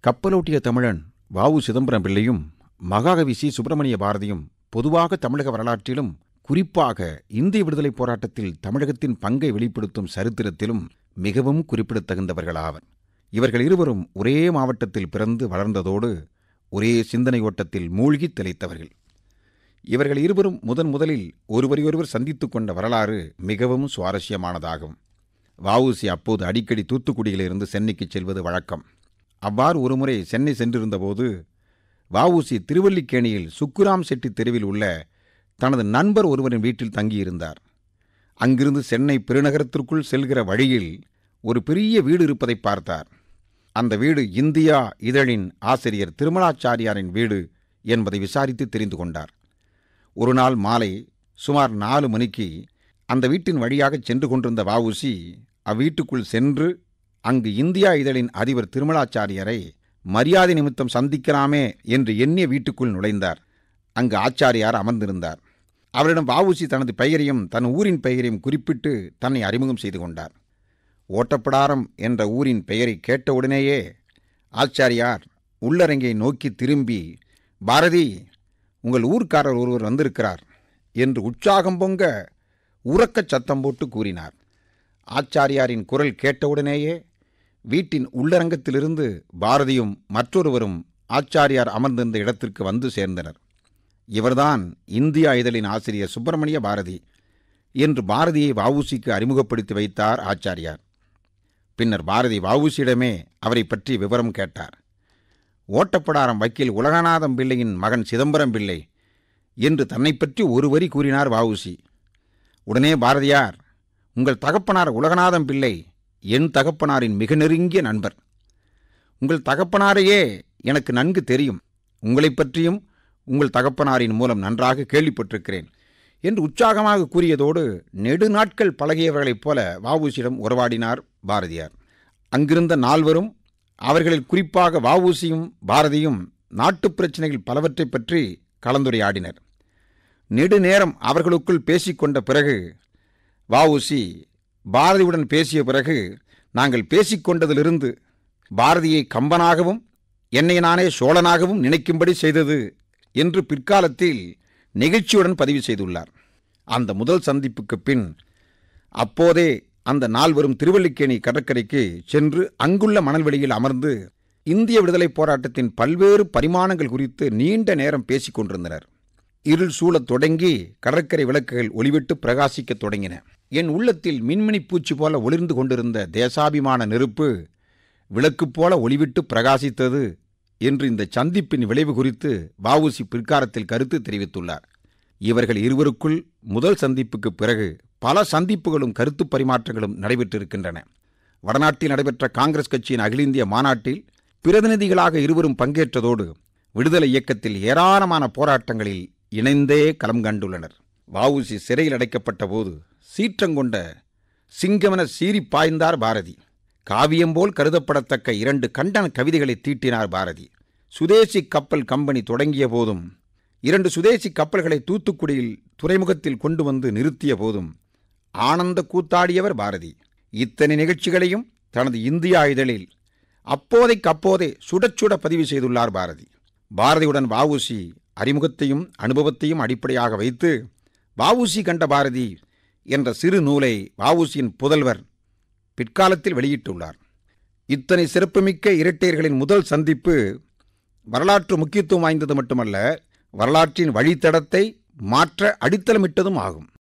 கப்பலோட்டிய தமிழன் வ.உ. சிதம்பரம் பிள்ளையும் மகாகவி சி. சுப்பிரமணிய பாரதியும் பொதுவாக தமிழக வரலாற்றிலும் குறிப்பாக இந்திய விடுதலைப் போராட்டத்தில் தமிழகத்தின் பங்கை வெளிப்படுத்தும் சரித்திரத்திலும் மிகவும் குறிப்பிடத்தகுந்தவர்களாவர். இவர்கள் இருவரும் ஒரே மாவட்டத்தில் பிறந்து வளர்ந்ததோடு ஒரே சிந்தனை ஓட்டத்தில் மூழ்கி திளைத்தவர்கள். இவர்கள் இருவரும் முதலில் ஒருவரையொருவர் சந்தித்துக் கொண்ட வரலாறு மிகவும் சுவாரஸ்யமானதாகும். வ.உ.சி. அப்போது அடிக்கடி தூத்துக்குடியிலிருந்து சென்னைக்கு செல்வது வழக்கம். அவ்வாறு ஒருமுறை சென்னை சென்றிருந்தபோது வ.உ.சி. திருவல்லிக்கேணியில் சுக்குராம் செட்டி தெருவில் உள்ள தனது நண்பர் ஒருவரின் வீட்டில் தங்கியிருந்தார். அங்கிருந்து சென்னை பெருநகரத்திற்குள் செல்கிற வழியில் ஒரு பெரிய வீடு இருப்பதை பார்த்தார். அந்த வீடு இந்தியா இதழின் ஆசிரியர் திருமலாச்சாரியாரின் வீடு என்பதை விசாரித்து தெரிந்து கொண்டார். ஒரு நாள் மாலை சுமார் 4 மணிக்கு அந்த வீட்டின் வழியாக சென்று கொண்டிருந்த வ.உ.சி. அவ்வீட்டுக்குள் சென்று அங்கு இந்தியா இதழின் அதிபர் திருமலாச்சாரியரை மரியாதை நிமித்தம் சந்திக்கலாமே என்று எண்ணிய வீட்டுக்குள் நுழைந்தார். அங்கு ஆச்சாரியார் அமர்ந்திருந்தார். அவரிடம் வ.உ.சி. தனது பெயரையும் தன் ஊரின் பெயரையும் குறிப்பிட்டு தன்னை அறிமுகம் செய்து கொண்டார். ஓட்டப்பிடாரம் என்ற ஊரின் பெயரை கேட்டவுடனேயே ஆச்சாரியார் உள்ளரங்கை நோக்கி திரும்பி, பாரதி, உங்கள் ஊர்க்காரர் ஒருவர் வந்திருக்கிறார் என்று உற்சாகம் பொங்க உரக்கச் சத்தம் போட்டு கூறினார். ஆச்சாரியாரின் குரல் கேட்டவுடனேயே வீட்டின் உள்ளரங்கத்திலிருந்து பாரதியும் மற்றொருவரும் ஆச்சாரியார் அமர்ந்திருந்த இடத்திற்கு வந்து சேர்ந்தனர். இவர்தான் இந்தியா இதழின் ஆசிரியர் சுப்பிரமணிய பாரதி என்று பாரதியை வ.உ.சி.க்கு அறிமுகப்படுத்தி வைத்தார் ஆச்சாரியார். பின்னர் பாரதி வ.உ.சி.இடமே அவரை பற்றி விவரம் கேட்டார். ஓட்டப்பிடாரம் வக்கீல் உலகநாதம் பிள்ளையின் மகன் சிதம்பரம் பிள்ளை என்று தன்னை பற்றி ஒரு வரி கூறினார் வ.உ.சி. உடனே பாரதியார், உங்கள் தகப்பனார் உலகநாதம் பிள்ளை என் தகப்பனாரின் மிக நெருங்கிய நண்பர். உங்கள் தகப்பனாரையே எனக்கு நன்கு தெரியும். உங்களை பற்றியும் உங்கள் தகப்பனாரின் மூலம் நன்றாக கேள்விப்பட்டிருக்கிறேன் என்று உற்சாகமாக கூறியதோடு நெடுநாட்கள் பழகியவர்களைப் போல வ.உ.சி.யிடம் உறவாடினார் பாரதியார். அங்கிருந்த 4வரும், அவர்களில் குறிப்பாக வ.உ.சி.யும் பாரதியும் நாட்டுப் பிரச்சினைகள் பலவற்றை பற்றி கலந்துரையாடினர். நெடுநேரம் அவர்களுக்குள் பேசிக்கொண்ட பிறகு வ.உ.சி. பாரதியுடன் பேசிய பிறகு, நாங்கள் பேசிக்கொண்டதிலிருந்து பாரதியை கம்பனாகவும் என்னை நானே சோழனாகவும் நினைக்கும்படி செய்தது என்று பிற்காலத்தில் நெகிழ்ச்சியுடன் பதிவு செய்துள்ளார். அந்த முதல் சந்திப்புக்கு பின் அப்போதே அந்த 4வரும் திருவல்லிக்கேணி கடற்கரைக்கு சென்று அங்குள்ள மணல்வெளியில் அமர்ந்து இந்திய விடுதலைப் போராட்டத்தின் பல்வேறு பரிமாணங்கள் குறித்து நீண்ட நேரம் பேசிக் கொண்டிருந்தனர். இருள் சூழத் தொடங்கி கடற்கரை விளக்குகள் ஒளிவிட்டு பிரகாசிக்கத் தொடங்கின. என் உள்ளத்தில் மின்மினி பூச்சி போல ஒளிர்ந்து கொண்டிருந்த தேசாபிமான நெருப்பு விளக்கு போல ஒளிவிட்டு பிரகாசித்தது என்று இந்த சந்திப்பின் விளைவு குறித்து வ.உ.சி. பிற்காலத்தில் கருத்து தெரிவித்துள்ளார். இவர்கள் இருவருக்குள் முதல் சந்திப்புக்கு பிறகு பல சந்திப்புகளும் கருத்து பரிமாற்றங்களும் நடைபெற்றிருக்கின்றன. வடநாட்டில் நடைபெற்ற காங்கிரஸ் கட்சியின் அகில இந்திய மாநாட்டில் பிரதிநிதிகளாக இருவரும் பங்கேற்றதோடு விடுதலை இயக்கத்தில் ஏராளமான போராட்டங்களில் இணைந்தே களம் கண்டுள்ளனர். வ.உ.சி. சிறையில் அடைக்கப்பட்ட போது சீற்றங்கொண்ட சிங்கமென சீறி பாய்ந்தார் பாரதி. காவியம்போல் கருதப்படத்தக்க 2 கண்டன கவிதைகளை தீட்டினார் பாரதி. சுதேசி கப்பல் கம்பெனி தொடங்கிய போதும் 2 சுதேசி கப்பல்களை தூத்துக்குடியில் துறைமுகத்தில் கொண்டு வந்து நிறுத்திய போதும் ஆனந்த கூத்தாடியவர் பாரதி. இத்தனை நிகழ்ச்சிகளையும் தனது இந்தியா இதழில் அப்போதைக்கப்போதே சுடச்சுட பதிவு செய்துள்ளார் பாரதி. பாரதியுடன் வ.உ.சி. அறிமுகத்தையும் அனுபவத்தையும் அடிப்படையாக வைத்து வ.உ.சி. கண்ட பாரதி என்ற சிறு நூலை வ.உ.சி.யின் புதல்வர் பிற்காலத்தில் வெளியிட்டுள்ளார். இத்தனை சிறப்புமிக்க இரட்டையர்களின் முதல் சந்திப்பு வரலாற்று முக்கியத்துவம் வாய்ந்தது மட்டுமல்ல, வரலாற்றின் வழித்தடத்தை மாற்ற அடித்தளமிட்டதும் ஆகும்.